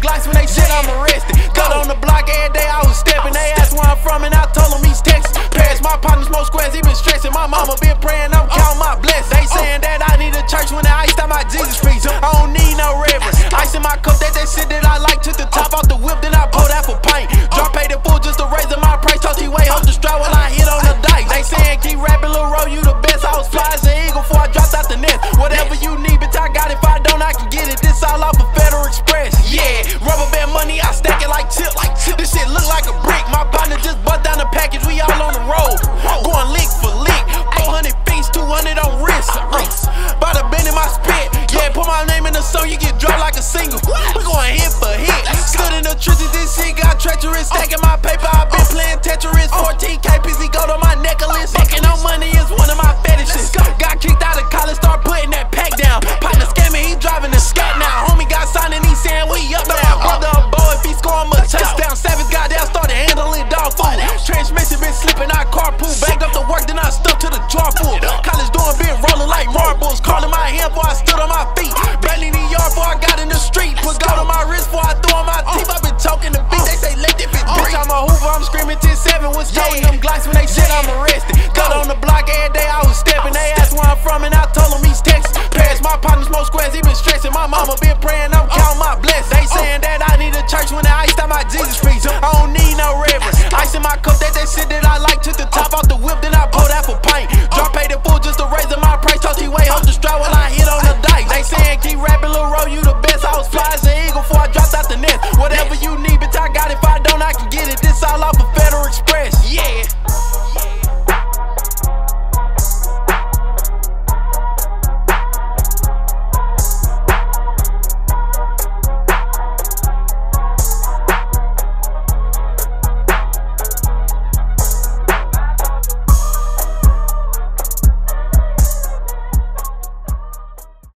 Glocks when they said I'm arrested. Got on the block every day, I was stepping. They asked where I'm from and I told them East Texas. Paris, my partner smoke squares, he been stressing. My mama been praying, I'm counting my blessings. They saying that I need a church when I iced out my Jesus feet. I don't need no reverend. Ice in my cup, that shit that I like. Took the top off the whip, then I pulled that for paint. Drop paid it full just to raise my price. Talk T-Way, hold the strap while I hit on the dice. They saying keep rapping, Lil' Ro, you the best. I was fly as an eagle before I dropped out the nest. Whatever you need, bitch, I got it. If I don't, I can get it. This all off of Federal Express. Yeah, rubber band money, I stack it like chip. This shit look like a brick. My partner just bust down the package, we all on the road. Going lick for lick. 400 feet, 200 on wrist. By the bend in my spit. Yeah, put my name in the song, you get dropped like a single. We going hit for hit. Stood in the trenches, this shit got treacherous. Stacking my paper, I been playing Tetris. 14K PC gold on my necklace. Fucking on money is one of my fetishes. Got kicked out of college, start putting that pack down. Partner scamming, he driving the scat now. Homie got signed and he saying we up now. Brother a boy, if he score him a touchdown. Savage got down, started handling dog food. Transmission been slipping, I carpool. Bagged up to work, then I stuck to the jar full. College doing been rolling like marbles. Calling my hand before I stood on my feet. Barely in the yard before I got in the street. Put gold on my wrist before I threw on my teeth. I been choking the beat, they say let that bitch breathe. I'm a Hoover, I'm screaming 10-7. Was throwing them Glocks when they said I'm arrested. Got on the block every day, I was stepping. They asked where I'm from and I told them East Texas. Paris, my partner smoke squares, he been stressing. My mama been praying, I'm counting my blessings. They saying that I need a church when I iced out my Jesus feet. I don't need no reverend. Ice in my cup, that shit that I like. Took the top off the whip, then I pulled that for paint. Drop paid it full just to raise my price. Talk T-Way, hold the strap while I hit on the dice. They saying keep rapping, Lil' Ro, you the best. I was fly as an eagle before I dropped